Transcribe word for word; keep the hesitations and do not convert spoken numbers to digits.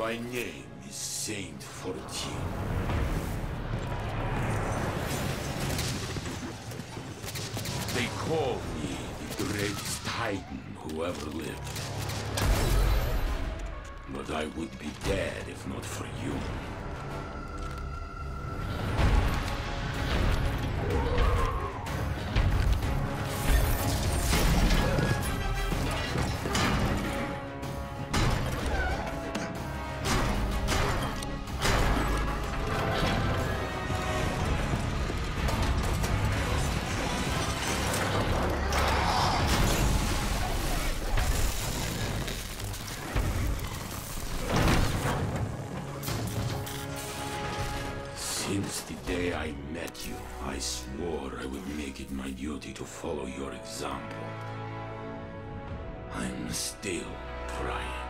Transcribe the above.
My name is Saint fourteen. They call me the greatest titan who ever lived. But I would be dead if not for you. Since the day I met you, I swore I would make it my duty to follow your example. I'm still trying.